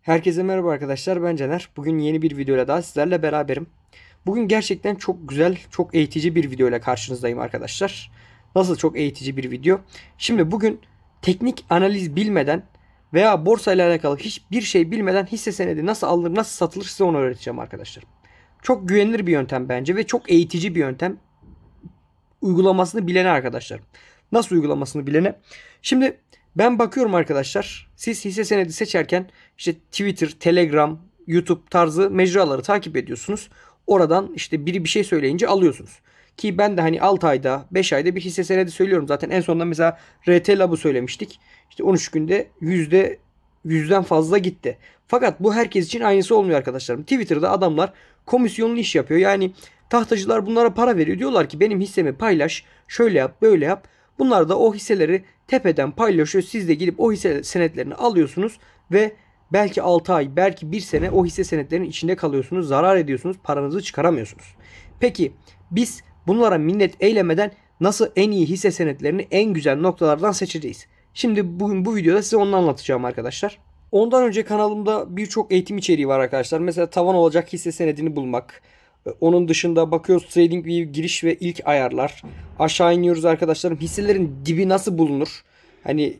Herkese merhaba arkadaşlar, ben Caner. Bugün yeni bir videoyla daha sizlerle beraberim. Bugün gerçekten çok güzel, çok eğitici bir videoyla karşınızdayım arkadaşlar. Nasıl çok eğitici bir video? Şimdi bugün teknik analiz bilmeden veya borsa ile alakalı hiçbir şey bilmeden hisse senedi nasıl alınır, nasıl satılır size onu öğreteceğim arkadaşlar. Çok güvenilir bir yöntem bence ve çok eğitici bir yöntem. Uygulamasını bilene arkadaşlar. Nasıl uygulamasını bilene? Şimdi ben bakıyorum arkadaşlar. Siz hisse senedi seçerken işte Twitter, Telegram, YouTube tarzı mecraları takip ediyorsunuz. Oradan işte biri bir şey söyleyince alıyorsunuz. Ki ben de hani 6 ayda 5 ayda bir hisse senedi söylüyorum. Zaten en sonunda mesela RT Lab'ı söylemiştik. İşte 13 günde %100'den fazla gitti. Fakat bu herkes için aynısı olmuyor arkadaşlarım. Twitter'da adamlar komisyonlu iş yapıyor. Yani tahtacılar bunlara para veriyor. Diyorlar ki benim hissemi paylaş. Şöyle yap, böyle yap. Bunlar da o hisseleri tepeden paylaşıyor. Siz de gidip o hisse senetlerini alıyorsunuz ve belki 6 ay, belki 1 sene o hisse senetlerinin içinde kalıyorsunuz. Zarar ediyorsunuz. Paranızı çıkaramıyorsunuz. Peki biz bunlara minnet eylemeden nasıl en iyi hisse senetlerini en güzel noktalardan seçeceğiz? Şimdi bugün bu videoda size onu anlatacağım arkadaşlar. Ondan önce kanalımda birçok eğitim içeriği var arkadaşlar. Mesela tavan olacak hisse senedini bulmak. Onun dışında bakıyoruz TradingView giriş ve ilk ayarlar. Aşağı iniyoruz arkadaşlarım. Hisselerin dibi nasıl bulunur? Hani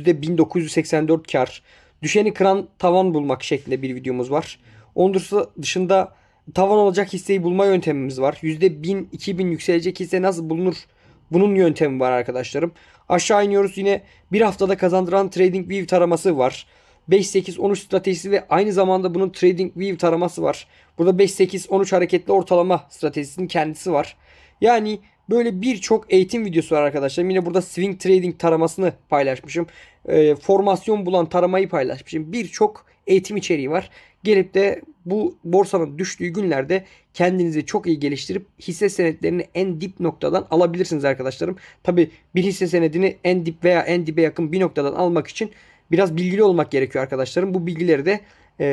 %1984 kar. Düşeni kıran tavan bulmak şeklinde bir videomuz var. Onun dışında tavan olacak hisseyi bulma yöntemimiz var. %1000, 2000 yükselecek hisse nasıl bulunur? Bunun yöntemi var arkadaşlarım. Aşağı iniyoruz, yine bir haftada kazandıran TradingView taraması var. 5-8-13 stratejisi ve aynı zamanda bunun TradingView taraması var. Burada 5-8-13 hareketli ortalama stratejisinin kendisi var. Yani böyle birçok eğitim videosu var arkadaşlar. Yine burada swing trading taramasını paylaşmışım. Formasyon bulan taramayı paylaşmışım. Birçok eğitim içeriği var. Gelip de bu borsanın düştüğü günlerde kendinizi çok iyi geliştirip hisse senetlerini en dip noktadan alabilirsiniz arkadaşlarım. Tabi bir hisse senedini en dip veya en dibe yakın bir noktadan almak için biraz bilgili olmak gerekiyor arkadaşlarım. Bu bilgileri de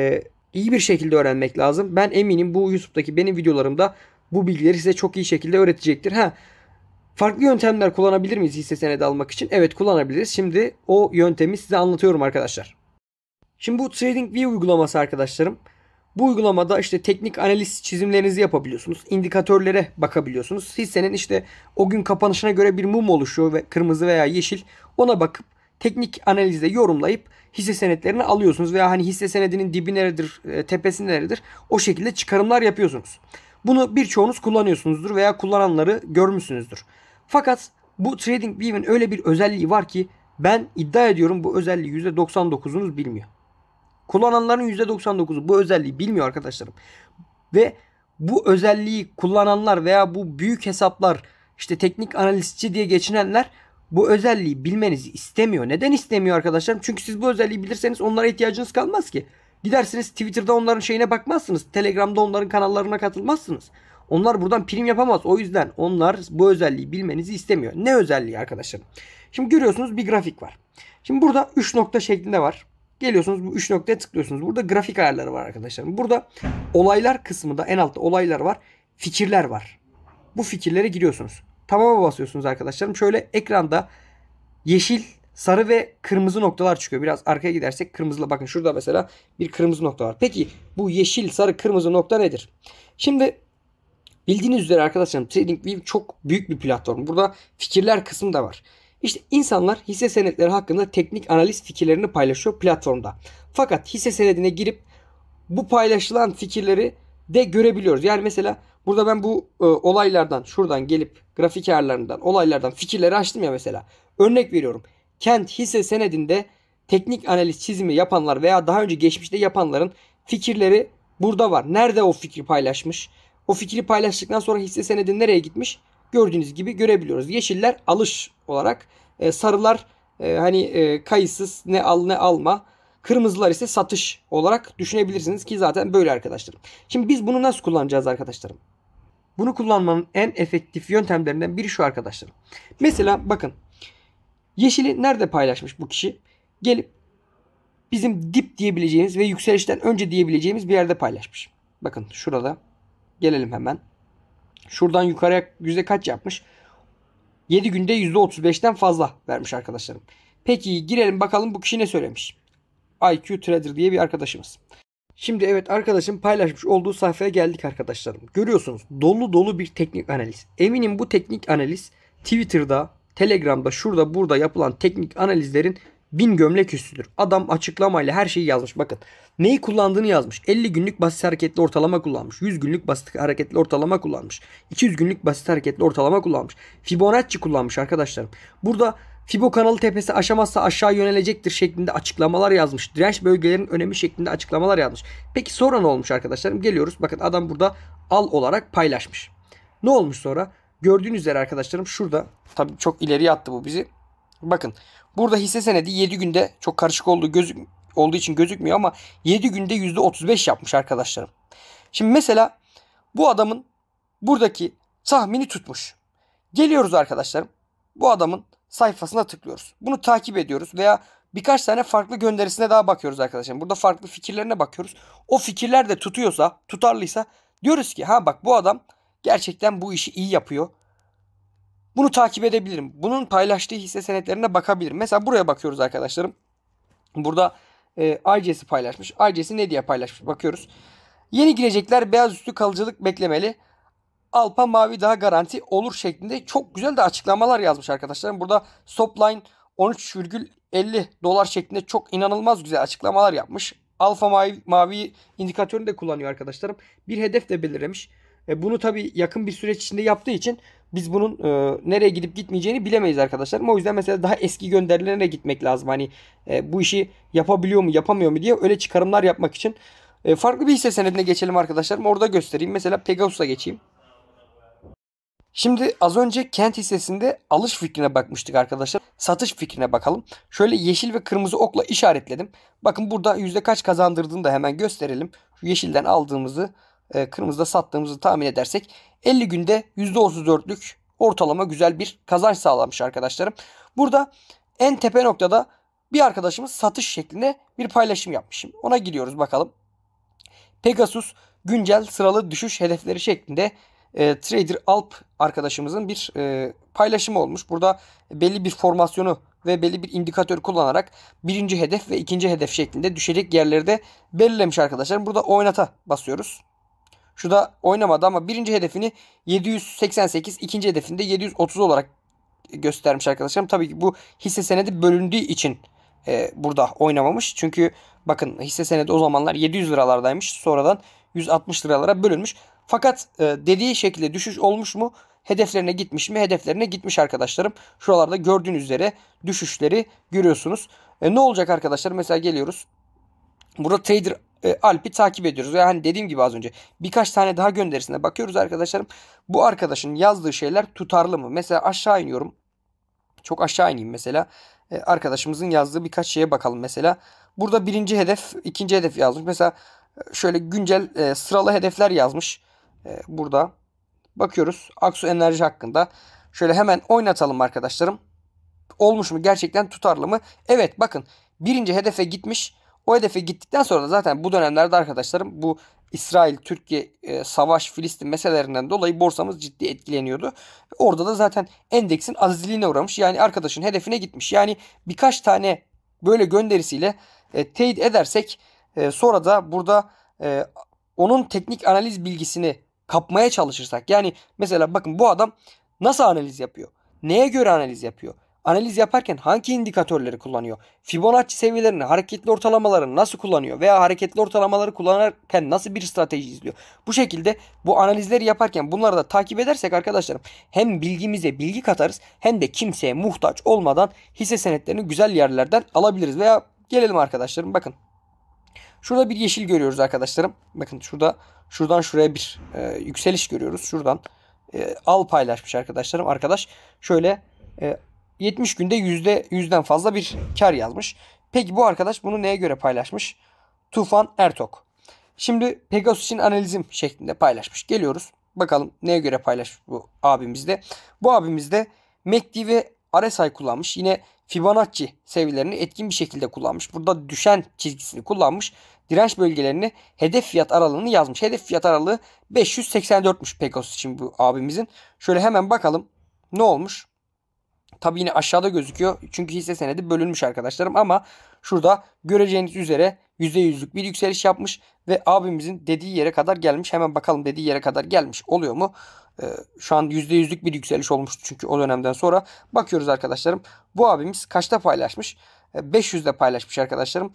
iyi bir şekilde öğrenmek lazım. Ben eminim bu YouTube'daki benim videolarımda bu bilgileri size çok iyi şekilde öğretecektir. Farklı yöntemler kullanabilir miyiz hisse senedi almak için? Evet, kullanabiliriz. Şimdi o yöntemi size anlatıyorum arkadaşlar. Şimdi bu TradingView uygulaması arkadaşlarım. Bu uygulamada işte teknik analiz çizimlerinizi yapabiliyorsunuz. İndikatörlere bakabiliyorsunuz. Hissenin işte o gün kapanışına göre bir mum oluşuyor ve kırmızı veya yeşil. Ona bakıp teknik analizde yorumlayıp hisse senetlerini alıyorsunuz veya hani hisse senedinin dibi neredir, tepesi neredir, o şekilde çıkarımlar yapıyorsunuz. Bunu birçoğunuz kullanıyorsunuzdur veya kullananları görmüşsünüzdür. Fakat bu TradingView'in öyle bir özelliği var ki ben iddia ediyorum bu özelliği %99'unuz bilmiyor. Kullananların %99'u bu özelliği bilmiyor arkadaşlarım. Ve bu özelliği kullananlar veya bu büyük hesaplar, işte teknik analistçi diye geçinenler bu özelliği bilmenizi istemiyor. Neden istemiyor arkadaşlarım? Çünkü siz bu özelliği bilirseniz onlara ihtiyacınız kalmaz ki. Gidersiniz Twitter'da onların şeyine bakmazsınız. Telegram'da onların kanallarına katılmazsınız. Onlar buradan prim yapamaz. O yüzden onlar bu özelliği bilmenizi istemiyor. Ne özelliği arkadaşlarım? Şimdi görüyorsunuz bir grafik var. Şimdi burada 3 nokta şeklinde var. Geliyorsunuz bu 3 noktaya tıklıyorsunuz. Burada grafik ayarları var arkadaşlar. Burada olaylar kısmında en altta olaylar var. Fikirler var. Bu fikirlere giriyorsunuz. Tamama basıyorsunuz arkadaşlarım. Şöyle ekranda yeşil, sarı ve kırmızı noktalar çıkıyor. Biraz arkaya gidersek kırmızıla, bakın şurada mesela bir kırmızı nokta var. Peki bu yeşil, sarı, kırmızı nokta nedir? Şimdi bildiğiniz üzere arkadaşlarım TradingView çok büyük bir platform. Burada fikirler kısmı da var. İşte insanlar hisse senetleri hakkında teknik analiz fikirlerini paylaşıyor platformda. Fakat hisse senedine girip bu paylaşılan fikirleri de görebiliyoruz. Yani mesela burada ben bu olaylardan, şuradan gelip grafik ayarlarından, olaylardan fikirleri açtım ya mesela. Örnek veriyorum. Kent hisse senedinde teknik analiz çizimi yapanlar veya daha önce geçmişte yapanların fikirleri burada var. Nerede o fikri paylaşmış? O fikri paylaştıktan sonra hisse senedi nereye gitmiş? Gördüğünüz gibi görebiliyoruz. Yeşiller alış olarak, sarılar kayıtsız, ne al ne alma. Kırmızılar ise satış olarak düşünebilirsiniz ki zaten böyle arkadaşlarım. Şimdi biz bunu nasıl kullanacağız arkadaşlarım? Bunu kullanmanın en efektif yöntemlerinden biri şu arkadaşlarım. Mesela bakın, yeşili nerede paylaşmış bu kişi? Gelip bizim dip diyebileceğimiz ve yükselişten önce diyebileceğimiz bir yerde paylaşmış. Bakın şurada. Gelelim hemen. Şuradan yukarıya yüzde kaç yapmış? 7 günde %35'ten fazla vermiş arkadaşlarım. Peki girelim bakalım bu kişi ne söylemiş. IQ Trader diye bir arkadaşımız. Şimdi evet, arkadaşım paylaşmış olduğu sayfaya geldik arkadaşlarım. Görüyorsunuz, dolu dolu bir teknik analiz. Eminim bu teknik analiz Twitter'da, Telegram'da, şurada burada yapılan teknik analizlerin bin gömlek üstüdür. Adam açıklamayla her şeyi yazmış. Bakın, neyi kullandığını yazmış. 50 günlük basit hareketli ortalama kullanmış. 100 günlük basit hareketli ortalama kullanmış. 200 günlük basit hareketli ortalama kullanmış. Fibonacci kullanmış arkadaşlarım. Burada Fibo kanalı tepesi aşamazsa aşağı yönelecektir şeklinde açıklamalar yazmış. Direnç bölgelerinin önemi şeklinde açıklamalar yazmış. Peki sonra ne olmuş arkadaşlarım? Geliyoruz. Bakın, adam burada al olarak paylaşmış. Ne olmuş sonra? Gördüğünüz üzere arkadaşlarım, şurada tabii çok ileriye attı bu bizi. Bakın, burada hisse senedi 7 günde, çok karışık olduğu için gözükmüyor ama 7 günde %35 yapmış arkadaşlarım. Şimdi mesela bu adamın buradaki tahmini tutmuş. Geliyoruz arkadaşlarım, bu adamın sayfasına tıklıyoruz. Bunu takip ediyoruz veya birkaç tane farklı gönderisine daha bakıyoruz arkadaşlar. Burada farklı fikirlerine bakıyoruz. O fikirler de tutuyorsa, tutarlıysa diyoruz ki ha bak, bu adam gerçekten bu işi iyi yapıyor. Bunu takip edebilirim. Bunun paylaştığı hisse senetlerine bakabilirim. Mesela buraya bakıyoruz arkadaşlarım. Burada ICES'i paylaşmış. ICES'i ne diye paylaşmış? Bakıyoruz. Yeni girecekler beyaz üstü kalıcılık beklemeli. Alpa mavi daha garanti olur şeklinde çok güzel de açıklamalar yazmış arkadaşlarım. Burada stop line 13,50 dolar şeklinde çok inanılmaz güzel açıklamalar yapmış. Alfa mavi indikatörünü de kullanıyor arkadaşlarım. Bir hedef de belirlemiş. Bunu tabii yakın bir süreç içinde yaptığı için biz bunun nereye gidip gitmeyeceğini bilemeyiz arkadaşlarım. O yüzden mesela daha eski gönderilerine gitmek lazım. Hani bu işi yapabiliyor mu yapamıyor mu diye öyle çıkarımlar yapmak için. Farklı bir hisse senedine geçelim arkadaşlarım. Orada göstereyim. Mesela Pegasus'a geçeyim. Şimdi az önce Kent hissesinde alış fikrine bakmıştık arkadaşlar. Satış fikrine bakalım. Şöyle yeşil ve kırmızı okla işaretledim. Bakın burada yüzde kaç kazandırdığını da hemen gösterelim. Şu yeşilden aldığımızı, kırmızıda sattığımızı tahmin edersek 50 günde %34'lük ortalama güzel bir kazanç sağlamış arkadaşlarım. Burada en tepe noktada bir arkadaşımız satış şeklinde bir paylaşım yapmış. Ona gidiyoruz bakalım. Pegasus güncel sıralı düşüş hedefleri şeklinde Trader Alp arkadaşımızın bir paylaşımı olmuş. Burada belli bir formasyonu ve belli bir indikatör kullanarak birinci hedef ve ikinci hedef şeklinde düşecek yerleri de belirlemiş arkadaşlar. Burada oynata basıyoruz. Şurada oynamadı ama birinci hedefini 788, ikinci hedefini de 730 olarak göstermiş arkadaşlarım. Tabii ki bu hisse senedi bölündüğü için burada oynamamış. Çünkü bakın, hisse senedi o zamanlar 700 liralardaymış. Sonradan 160 liralara bölünmüş. Fakat dediği şekilde düşüş olmuş mu? Hedeflerine gitmiş mi? Hedeflerine gitmiş arkadaşlarım. Şuralarda gördüğünüz üzere düşüşleri görüyorsunuz. Ne olacak arkadaşlar? Mesela geliyoruz. Burada Trader Alp'i takip ediyoruz. Ve hani dediğim gibi az önce birkaç tane daha gönderisine bakıyoruz arkadaşlarım. Bu arkadaşın yazdığı şeyler tutarlı mı? Mesela aşağı iniyorum. Çok aşağı ineyim mesela. Arkadaşımızın yazdığı birkaç şeye bakalım mesela. Burada birinci hedef, ikinci hedef yazmış. Mesela şöyle güncel sıralı hedefler yazmış. Burada bakıyoruz Aksu Enerji hakkında. Şöyle hemen oynatalım arkadaşlarım. Olmuş mu? Gerçekten tutarlı mı? Evet, bakın, birinci hedefe gitmiş. O hedefe gittikten sonra da zaten bu dönemlerde arkadaşlarım bu İsrail-Türkiye savaş, Filistin meselelerinden dolayı borsamız ciddi etkileniyordu. Orada da zaten endeksin azizliğine uğramış. Yani arkadaşın hedefine gitmiş. Yani birkaç tane böyle gönderisiyle teyit edersek sonra da burada onun teknik analiz bilgisini kapmaya çalışırsak. Yani mesela bakın, bu adam nasıl analiz yapıyor? Neye göre analiz yapıyor? Analiz yaparken hangi indikatörleri kullanıyor? Fibonacci seviyelerini, hareketli ortalamaları nasıl kullanıyor? Veya hareketli ortalamaları kullanırken nasıl bir strateji izliyor? Bu şekilde bu analizleri yaparken bunları da takip edersek arkadaşlarım, hem bilgimize bilgi katarız hem de kimseye muhtaç olmadan hisse senetlerini güzel yerlerden alabiliriz. Veya gelelim arkadaşlarım, bakın. Şurada bir yeşil görüyoruz arkadaşlarım. Bakın şuradan şuraya bir yükseliş görüyoruz. Şuradan al paylaşmış arkadaşlarım. Arkadaş şöyle 70 günde %100'den fazla bir kar yazmış. Peki bu arkadaş bunu neye göre paylaşmış? Tufan Ertok. Şimdi Pegasus için analizim şeklinde paylaşmış. Geliyoruz. Bakalım neye göre paylaşmış bu abimiz de. Bu abimiz de MACD ve RSI kullanmış. Yine Fibonacci seviyelerini etkin bir şekilde kullanmış. Burada düşen çizgisini kullanmış. Direnç bölgelerini, hedef fiyat aralığını yazmış. Hedef fiyat aralığı 584'müş Pegasus için bu abimizin. Şöyle hemen bakalım ne olmuş. Tabii yine aşağıda gözüküyor. Çünkü hisse senedi bölünmüş arkadaşlarım. Ama şurada göreceğiniz üzere %100'lük bir yükseliş yapmış. Ve abimizin dediği yere kadar gelmiş. Hemen bakalım dediği yere kadar gelmiş oluyor mu? Şu an %100'lük bir yükseliş olmuştu çünkü o dönemden sonra. Bakıyoruz arkadaşlarım. Bu abimiz kaçta paylaşmış? 500'de paylaşmış arkadaşlarım.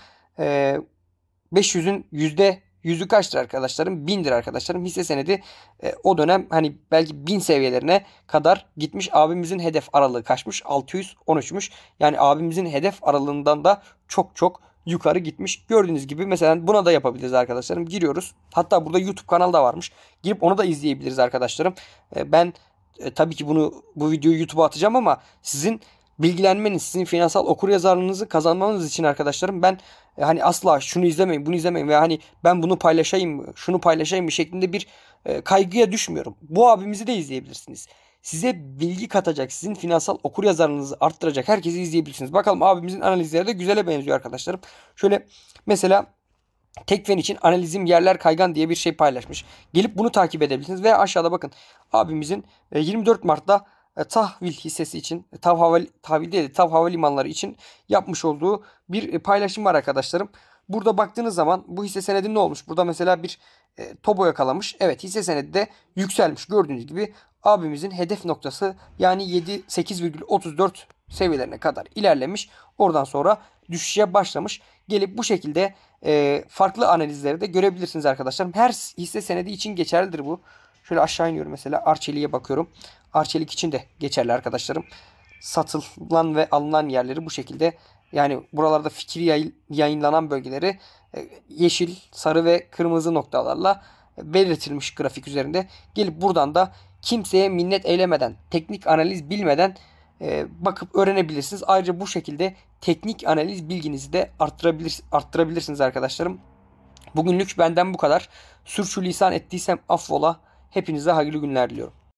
500'ün %100'ü kaçtır arkadaşlarım? 1000'dir arkadaşlarım. Hisse senedi o dönem hani belki 1000 seviyelerine kadar gitmiş. Abimizin hedef aralığı kaçmış? 613'müş. Yani abimizin hedef aralığından da çok çok yukarı gitmiş. Gördüğünüz gibi mesela buna da yapabiliriz arkadaşlarım. Giriyoruz. Hatta burada YouTube kanalı da varmış. Girip onu da izleyebiliriz arkadaşlarım. Ben tabii ki bu videoyu YouTube'a atacağım ama sizin bilgilenmeniz, sizin finansal okuryazarlığınızı kazanmanız için arkadaşlarım ben hani asla şunu izlemeyin, bunu izlemeyin veya hani ben bunu paylaşayım, şunu paylaşayım şeklinde bir kaygıya düşmüyorum. Bu abimizi de izleyebilirsiniz. Size bilgi katacak, sizin finansal okuryazarlığınızı arttıracak herkesi izleyebilirsiniz. Bakalım abimizin analizleri de güzele benziyor arkadaşlarım. Şöyle mesela Tekfen için analizim yerler kaygan diye bir şey paylaşmış. Gelip bunu takip edebilirsiniz. Veya aşağıda bakın abimizin 24 Mart'ta tahvil hissesi için tahvil değil de TAV havalimanları için yapmış olduğu bir paylaşım var arkadaşlarım. Burada baktığınız zaman bu hisse senedi ne olmuş? Burada mesela bir TOBO yakalamış. Evet, hisse senedi de yükselmiş. Gördüğünüz gibi abimizin hedef noktası yani 8,34 seviyelerine kadar ilerlemiş. Oradan sonra düşüşe başlamış. Gelip bu şekilde farklı analizleri de görebilirsiniz arkadaşlar. Her hisse senedi için geçerlidir bu. Şöyle aşağı iniyorum mesela. Arçelik'e bakıyorum. Arçelik için de geçerli arkadaşlarım. Satılan ve alınan yerleri bu şekilde, yani buralarda fikir yayınlanan bölgeleri yeşil, sarı ve kırmızı noktalarla belirtilmiş grafik üzerinde. Gelip buradan da kimseye minnet eylemeden, teknik analiz bilmeden bakıp öğrenebilirsiniz. Ayrıca bu şekilde teknik analiz bilginizi de arttırabilirsiniz arkadaşlarım. Bugünlük benden bu kadar. Sürçülisan ettiysem affola. Hepinize hayırlı günler diliyorum.